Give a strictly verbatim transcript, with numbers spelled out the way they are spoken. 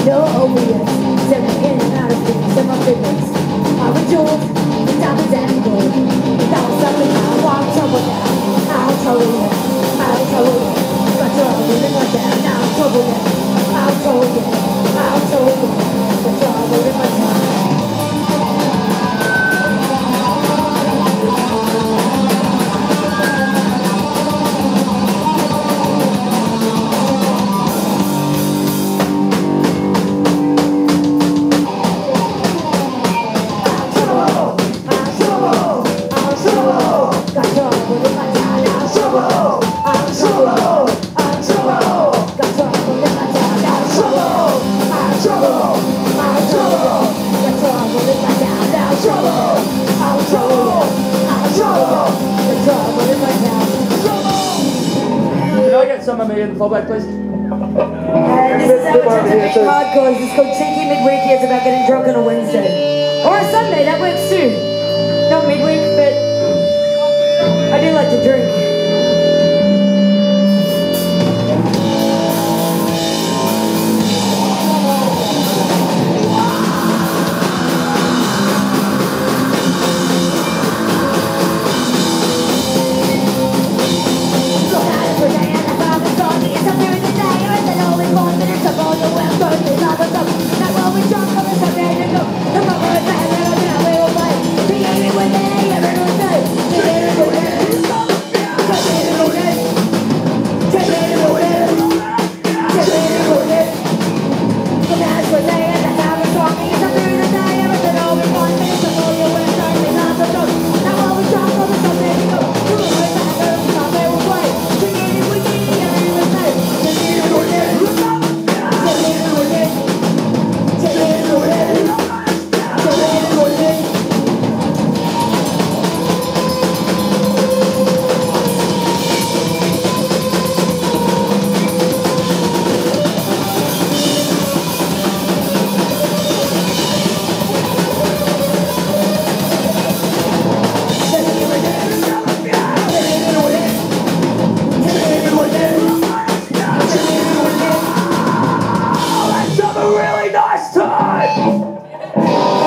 No obedience, stepping in and out of things in my fingers. I was jeweled, the diamonds and gold. Without something, I walk trouble now. I'm trouble now, I'm trouble now. Got trouble in my town, now I'm trouble now. I'm trouble now, I'm trouble now. Got trouble in my town. Some of me in the fallback, please. And this is our Main Hardcore. This is called Cheeky Midweek. It's about getting drunk on a Wednesday. Or a Sunday, that works too. Not midweek, but I do like to drink. Really nice time!